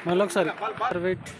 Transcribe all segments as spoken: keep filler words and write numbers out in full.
మళ్ళీ ఒకసారి వెయిట్.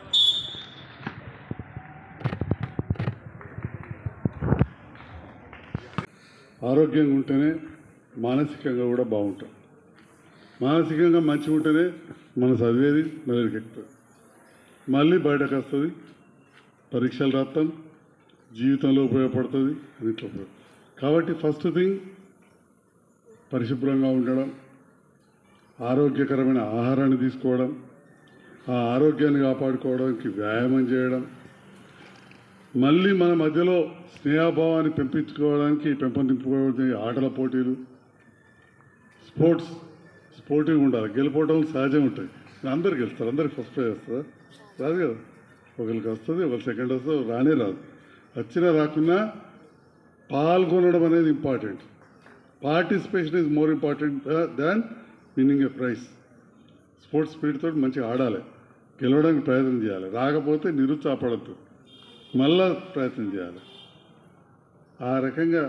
ఆరోగ్యంగా ఉంటేనే మానసికంగా కూడా బాగుంటాం. మానసికంగా మంచిగా ఉంటేనే మన చదివేది మెదడుకి ఎక్కుతుంది, మళ్ళీ బయటకు వస్తుంది, పరీక్షలు రాస్తాం, జీవితంలో ఉపయోగపడుతుంది, అన్నిట్లో ఉపయోగం. కాబట్టి ఫస్ట్ థింగ్ పరిశుభ్రంగా ఉండడం, ఆరోగ్యకరమైన ఆహారాన్ని తీసుకోవడం, ఆ ఆరోగ్యాన్ని కాపాడుకోవడానికి వ్యాయామం చేయడం, మళ్ళీ మన మధ్యలో స్నేహభావాన్ని పెంపించుకోవడానికి పెంపొందించుకోవడానికి ఆటల పోటీలు, స్పోర్ట్స్ స్పోర్టివ్గా ఉండాలి. గెలిపోవడం సహజం ఉంటుంది. అందరు గెలుస్తారు, అందరికి ఫస్ట్ ప్రైజ్ వస్తుందా? రాదు కదా. ఒకరికి వస్తుంది, ఒకరు సెకండ్ వస్తుంది, రానే రాదు. వచ్చినా రాకున్నా పాల్గొనడం అనేది important. Participation is more important than winning a prize. Sports spirit తోటి మంచిగా ఆడాలి, గెలవడానికి ప్రయత్నం చేయాలి. రాకపోతే నిరుత్సాహపడద్దు, మళ్ళా ప్రయత్నం చేయాలి. ఆ రకంగా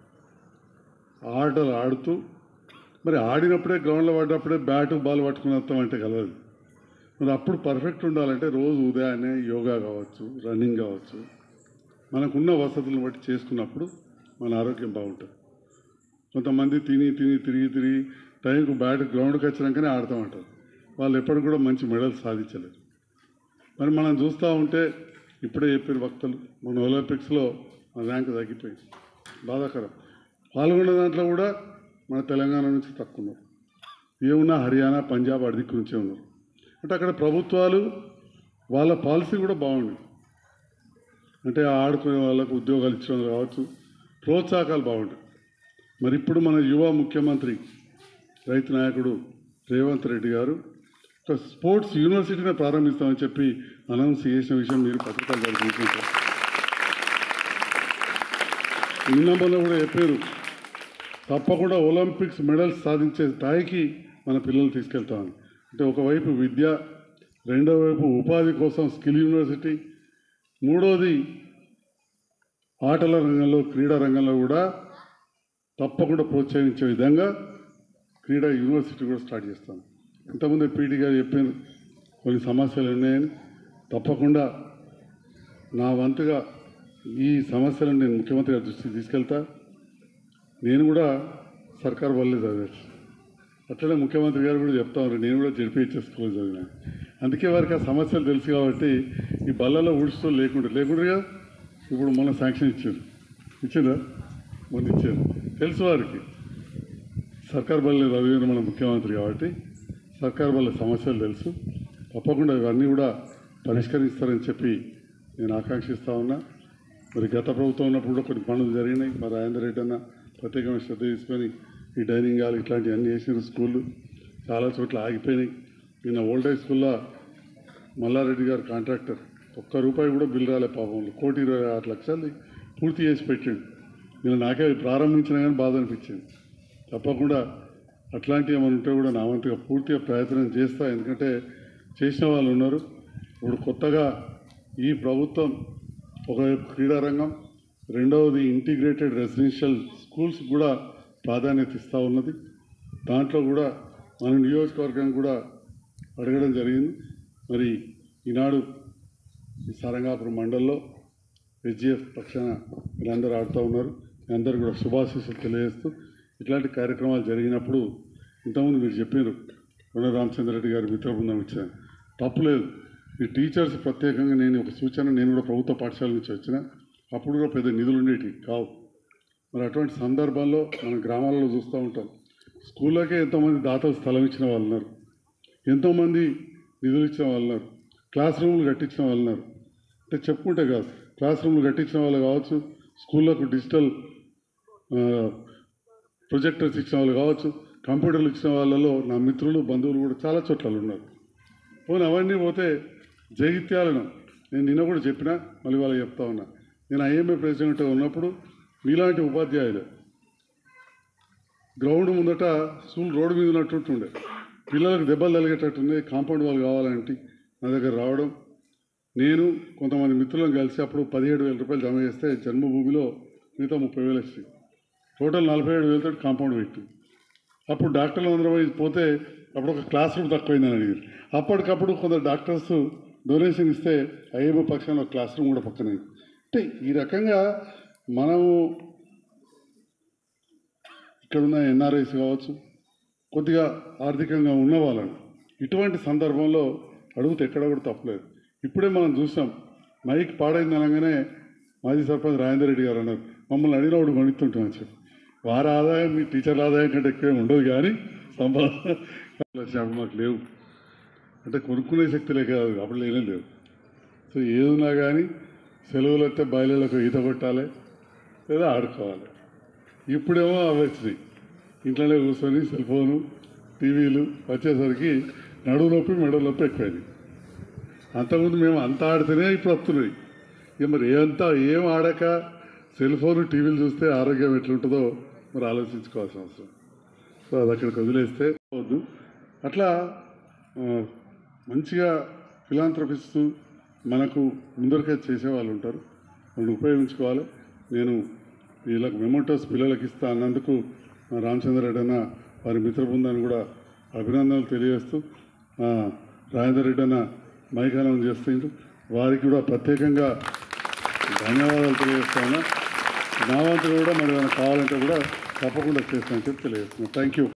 ఆటలు ఆడుతూ, మరి ఆడినప్పుడే గ్రౌండ్లో పడ్డప్పుడే బ్యాటు బాల్ పట్టుకుని వస్తాం అంటే కలదు. మరి అప్పుడు పర్ఫెక్ట్ ఉండాలంటే రోజు ఉదయాన్నే యోగా కావచ్చు, రన్నింగ్ కావచ్చు, మనకున్న వసతులను బట్టి చేసుకున్నప్పుడు మన ఆరోగ్యం బాగుంటుంది. కొంతమంది తిని తిని తిరిగి తిరిగి టైంకు బ్యాట్ గ్రౌండ్కి వచ్చినాకనే ఆడతామంటారు. వాళ్ళు ఎప్పటికి కూడా మంచి మెడల్స్ సాధించలేరు. మరి మనం చూస్తూ ఉంటే ఇప్పుడే చెప్పిన వక్తలు, మన ఒలింపిక్స్లో మన ర్యాంక్ తగ్గిపోయింది, బాధాకరం. పాల్గొన్న దాంట్లో కూడా మన తెలంగాణ నుంచి తక్కువ ఉన్నారు. ఏమున్నా హర్యానా, పంజాబ్ అడిదిక్కు నుంచే ఉన్నారు. అంటే అక్కడ ప్రభుత్వాలు వాళ్ళ పాలసీ కూడా బాగుంది. అంటే ఆడుకునే వాళ్ళకు ఉద్యోగాలు ఇచ్చడం కావచ్చు, ప్రోత్సాహకాలు బాగుంటాయి. మరి ఇప్పుడు మన యువ ముఖ్యమంత్రి రైతు నాయకుడు రేవంత్ రెడ్డి గారు ఒక స్పోర్ట్స్ యూనివర్సిటీని ప్రారంభిస్తామని చెప్పి అనౌన్స్ చేసిన విషయం మీరు పత్రికలు చూసుకుంటారు. నిన్న మొన్న కూడా చెప్పారు, తప్పకుండా ఒలింపిక్స్ మెడల్స్ సాధించే స్థాయికి మన పిల్లలు తీసుకెళ్తామని. అంటే ఒకవైపు విద్య, రెండో వైపు ఉపాధి కోసం స్కిల్ యూనివర్సిటీ, మూడోది ఆటల రంగంలో, క్రీడా రంగంలో కూడా తప్పకుండా ప్రోత్సహించే విధంగా క్రీడా యూనివర్సిటీ కూడా స్టార్ట్ చేస్తాం. ఇంతకుముందు పీటీ గారు చెప్పాను కొన్ని సమస్యలు ఉన్నాయని. తప్పకుండా నా వంతుగా ఈ సమస్యలను నేను ముఖ్యమంత్రి గారి దృష్టికి తీసుకెళ్తా. నేను కూడా సర్కార్ వల్లే చదివచ్చు, అట్లనే ముఖ్యమంత్రి గారు కూడా చెప్తా ఉన్నారు, నేను కూడా జడ్పీహెచ్ఎస్ స్కూల్ చదివినా. అందుకే వారికి ఆ సమస్యలు తెలుసు కాబట్టి ఈ బల్లలో ఊడుస్తూ లేకుండా లేకుండా ఇప్పుడు మొన్న శాంక్షన్ ఇచ్చారు, ఇచ్చిందా? మొన్న ఇచ్చారు. తెలుసు వారికి, సర్కార్ బల్లే చదివిన మన ముఖ్యమంత్రి కాబట్టి సర్కార్ వల్ల సమస్యలు తెలుసు. తప్పకుండా ఇవన్నీ కూడా పరిష్కరిస్తారని చెప్పి నేను ఆకాంక్షిస్తూ ఉన్నా. మరి గత ప్రభుత్వం ఉన్నప్పుడు కూడా కొన్ని పనులు జరిగినాయి. మరి రాజేందర్ రెడ్డి అన్న ప్రత్యేకమైన శ్రద్ధ తీసుకొని ఈ డైనింగ్ హాల్ ఇట్లాంటివి అన్నీ చేసిన స్కూళ్ళు చాలా చోట్ల ఆగిపోయినాయి. నిన్న ఓల్డ్ ఏజ్ స్కూల్లో మల్లారెడ్డి గారు కాంట్రాక్టర్, ఒక్క రూపాయి కూడా బిల్ రాలే పాపం, కోటి ఇరవై ఆరు లక్షలు పూర్తి చేసి పెట్టిండు. నేను నాకే ప్రారంభించినా కానీ బాధ అనిపించింది. తప్పకుండా అట్లాంటివి ఏమైనా ఉంటే కూడా నా వంతుగా పూర్తిగా ప్రయత్నం చేస్తా. ఎందుకంటే చేసిన వాళ్ళు ఉన్నారు. ఇప్పుడు కొత్తగా ఈ ప్రభుత్వం ఒకవైపు క్రీడారంగం, రెండవది ఇంటిగ్రేటెడ్ రెసిడెన్షియల్ స్కూల్స్ కూడా ప్రాధాన్యత ఇస్తూ ఉన్నది. దాంట్లో కూడా మన నియోజకవర్గం కూడా అడగడం జరిగింది. మరి ఈనాడు ఈ సారంగాపురం మండలంలో హెచ్జిఎఫ్ పక్షాన వీళ్ళందరూ ఆడుతూ ఉన్నారు. అందరూ కూడా శుభాశీస్సులు తెలియజేస్తూ ఇట్లాంటి కార్యక్రమాలు జరిగినప్పుడు ఇంతకుముందు మీరు చెప్పారు, కొండ రామచంద్రరెడ్డి గారి మిత్ర బృందం ఇచ్చాను, తప్పులేదు. ఈ టీచర్స్ ప్రత్యేకంగా నేను ఒక సూచన, నేను కూడా ప్రభుత్వ పాఠశాల నుంచి వచ్చిన, అప్పుడు కూడా పెద్ద నిధులు ఉండేవి కావు. మరి అటువంటి సందర్భంలో మన గ్రామాలలో చూస్తూ ఉంటాం, స్కూళ్ళకే ఎంతోమంది దాతలు స్థలం ఇచ్చిన వాళ్ళు ఉన్నారు, ఎంతోమంది నిధులు ఇచ్చిన వాళ్ళు ఉన్నారు, క్లాస్ రూమ్లు కట్టించిన వాళ్ళు ఉన్నారు. అంటే చెప్పుకుంటే కాదు, క్లాస్ రూమ్లు కట్టించిన వాళ్ళు కావచ్చు, స్కూళ్ళకు డిజిటల్ ప్రొజెక్టర్స్ ఇచ్చిన వాళ్ళు కావచ్చు, కంప్యూటర్లు ఇచ్చిన వాళ్ళలో నా మిత్రులు, బంధువులు కూడా చాలా చోట్ల ఉన్నారు. పోనీ అవన్నీ పోతే జగిత్యాలను నేను నిన్న కూడా చెప్పినా, మళ్ళీ వాళ్ళకి చెప్తా ఉన్నా, నేను ఐఎంఏ ప్రెసిడెంట్గా ఉన్నప్పుడు మీలాంటి ఉపాధ్యాయులు గ్రౌండ్ ముందట స్కూల్ రోడ్డు మీద ఉన్నట్టుండే, పిల్లలకు దెబ్బలు తగిలేటట్టుంది, కాంపౌండ్ వాళ్ళు కావాలంటే నా దగ్గర రావడం, నేను కొంతమంది మిత్రులను కలిసి అప్పుడు పదిహేడు వేల రూపాయలు జమ చేస్తే జన్మభూమిలో మిగతా ముప్పై వేలు వచ్చాయి, టోటల్ నలభై ఏడు వేలతో కాంపౌండ్ పెట్టి, అప్పుడు డాక్టర్లు అందరం పోతే అప్పుడు ఒక క్లాస్ రూమ్ తక్కువైందని అడిగారు. అప్పటికప్పుడు కొందరు డాక్టర్స్ డొనేషన్ ఇస్తే అయ్యే పక్షాన ఒక క్లాస్ రూమ్ కూడా పక్కన. అంటే ఈ రకంగా మనము ఇక్కడున్న ఎన్ఆర్ఐస్ కావచ్చు, కొద్దిగా ఆర్థికంగా ఉన్న వాళ్ళని ఇటువంటి సందర్భంలో అడుగుతే ఎక్కడ కూడా తప్పలేదు. ఇప్పుడే మనం చూసాం, మైక్ పాడైంది అనగానే మాజీ సర్పంచ్ రాజేందర్ రెడ్డి గారు అన్నారు, మమ్మల్ని అడిగినప్పుడు గణిస్తుంటామని చెప్పి. వారి ఆదాయం మీ టీచర్ల ఆదాయం కంటే ఎక్కువ ఉండదు, కానీ సంపాదన మాకు లేవు. అంటే కొనుక్కునే శక్తులే కాదు, అప్పుడు లేనే లేవు. సో ఏదున్నా కానీ సెలవులు వస్తే బయలులకు ఈత కొట్టాలి లేదా ఆడుకోవాలి. ఇప్పుడేమో అవి వచ్చినాయి, ఇంట్లోనే కూర్చొని సెల్ ఫోను టీవీలు వచ్చేసరికి నడువు నొప్పి మెడ నొప్పి ఎక్కువైంది. అంతకుముందు మేము అంత ఆడితేనే ఇప్పుడు వస్తున్నాయి. ఇక మరి ఏమంతా ఏం ఆడక సెల్ ఫోన్ టీవీలు చూస్తే ఆరోగ్యం ఎట్లుంటుందో మరి ఆలోచించుకోవాల్సిన అవసరం. సో అది అక్కడికి వదిలేస్తే వద్దు. అట్లా మంచిగా ఫిలాంథ్రపిస్తూ మనకు ముందరికే చేసేవాళ్ళు ఉంటారు, వాళ్ళు ఉపయోగించుకోవాలి. నేను వీళ్ళకి మెమోటోస్ పిల్లలకి ఇస్తా అన్నందుకు రామచంద్రరెడ్డి అన్న వారి మిత్ర బృందాన్ని కూడా అభినందనలు తెలియజేస్తూ, రాజేందర్ రెడ్డి అన్న మైకానం చేస్తుండ్రు, వారికి కూడా ప్రత్యేకంగా ధన్యవాదాలు తెలియజేస్తాను. నా వంతులు కూడా మరి ఏమైనా కావాలంటే కూడా తప్పకుండా చేస్తానని చెప్పి తెలియజేస్తున్నాను. Thank you.